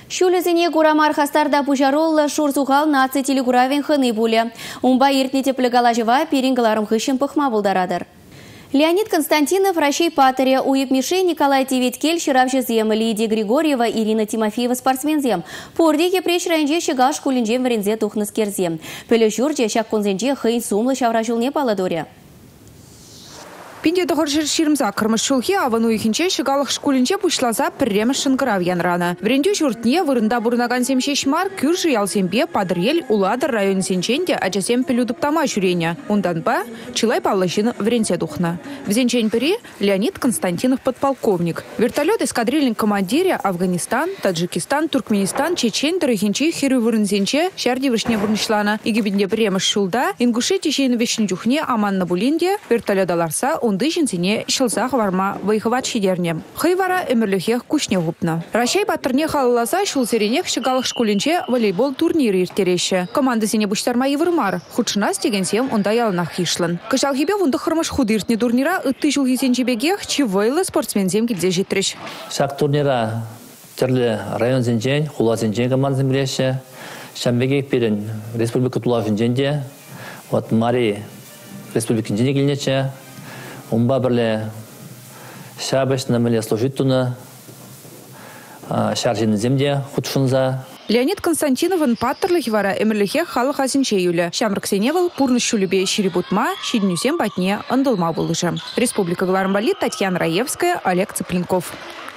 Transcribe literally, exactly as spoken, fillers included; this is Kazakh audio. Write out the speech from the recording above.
Шулезене Гурамар хастарда пужаролла шурзухал наци телегуравен хыны буле. Умба иртне теплегалажева перингаларым хыщен пыхма булдарадыр. Леонид Константинов, Ращей Патаря, Уеп Мишей, Николай Тевиткель, Ширавжезем, Лидия Григорьева, Ирина Тимофеева, спортсмензем. Пордеке преш районже шыгаш кулинжем варензе тухныскерзем. Пөлі жүрже шак конзенже хыйн сумлы шавражулне паладоря. Пинде дохоржер ширмза кырмыш шулхи авану ихинче шыгалых шкулинче пушлаза пірреміш шынкырав янрана. Вренде журтне вырында бурнаган семшешмар күржі ялсембе падырел уладыр район сенченде ачасем пелюдыптама жүрене. Ундан ба чилай паллышын вренсе духна. Взенчен пери Леонид Константинов подполковник. Вертолет эскадрильный командире Афганистан, Таджикистан, Туркменистан, Чечен дырыхинче хиру вырынзенче шарди вышне вырнышлана. Игибинде пірреміш шулда ингуши чечейны вешін жүхне аманна булинде вертолет аларса онды жинсене шылзақ варма вайхыват шидерне. Хайвара эмірлюхех кушне гупна. Ращай батырне халыласа шулсеренех шыгалық шкулинче волейбол турниры иртереші. Команда сене буштарма евырмар. Худшына стегенсем онда ялнах хишлын. Кышалхибе вунды хырмыш худыртне турнира ытты жылхисенчебегех чивойлы спортсмензем келзе житреш. Шак турнира терлі район зенжен, хула зенжен командасен білеші. Шамбегек перен республика тула зенженде. Вот Мари республика зенжен келнече. Умба бірле шабыш намыле служит туна, шаржины земде худшунза. Леонид Константиновын паттырлых вара эмірліхе халық азинче юлі. Шамрыксеневал пурны шулюбе ширибутма, шиднюсем батне ындылма болыжы. Республика Гларамбали, Татьяна Раевская, Олег Цыпленков.